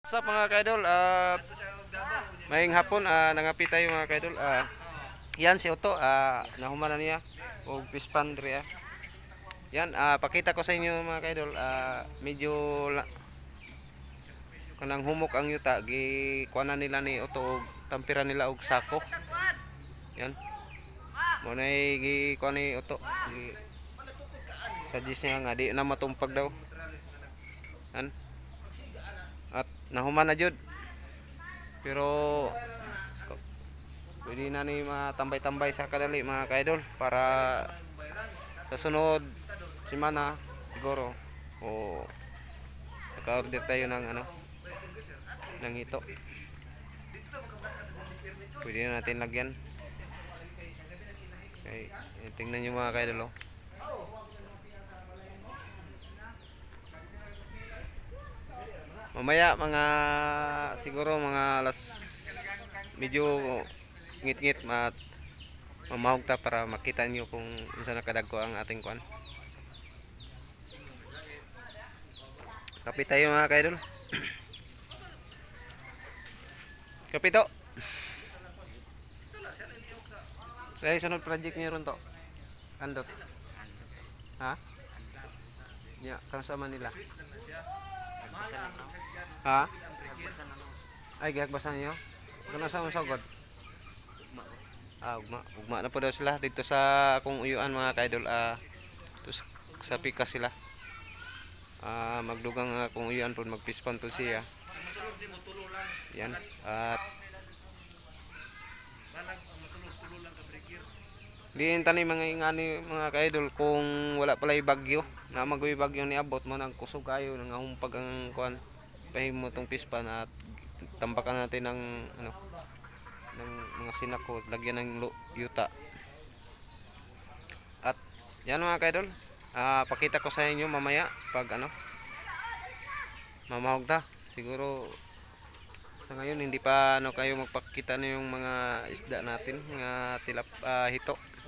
What's up mga kaidol? Maying hapon, nangapi tayo mga kaidol. Yan si Otto, nahuman na niya og pispan diri. Yan, pakita ko sa inyo mga kaidol. Medyo kanang humok ang yuta, gi kuana nila ni Otto og tampira nila og sako. Yan. Mo nay gi kuana ni Otto. Suggest niya nga di na matumpag daw. Yan. At nahuman na jud. Pero pwede na ni matambay-tambay sa kadali mga kaidol para sa sunod semana siguro o naka-order tayo ng ng ito. Pwede na natin lagyan. Okay, tingnan nyo mga kaidol oh. Mamaya mga siguro mga medyo ngit-ngit mamahog ta para makita nyo kung unsa nakadagko ang ating kuan. Kape tayo mga kaidol. Kape to. Sa sunod project niyo ron to. Andot. Ha? Ya, kansa man nila. Ha? Ay, gagbasan niyo. Kana sa masagod? Ugma na po daw sila dito sa akong uyuan mga kaidol. Sa pikas sila. Magdugang akong uyuan po magpispan to siya. Yan. At diin tani mga ingani mga kaidol kung wala pala bagyo na magoy bagyo ni abot mo nang kusog kayo nang humpag ang kuan pahimo tong pispan at tambakan natin ng ng mga sinako lagyan ng yuta. At yan mga kaidol, pakita ko sa inyo mamaya pag mamahog ta. Siguro sa ngayon hindi pa kayo magpakita na yung mga isda natin, mga hito.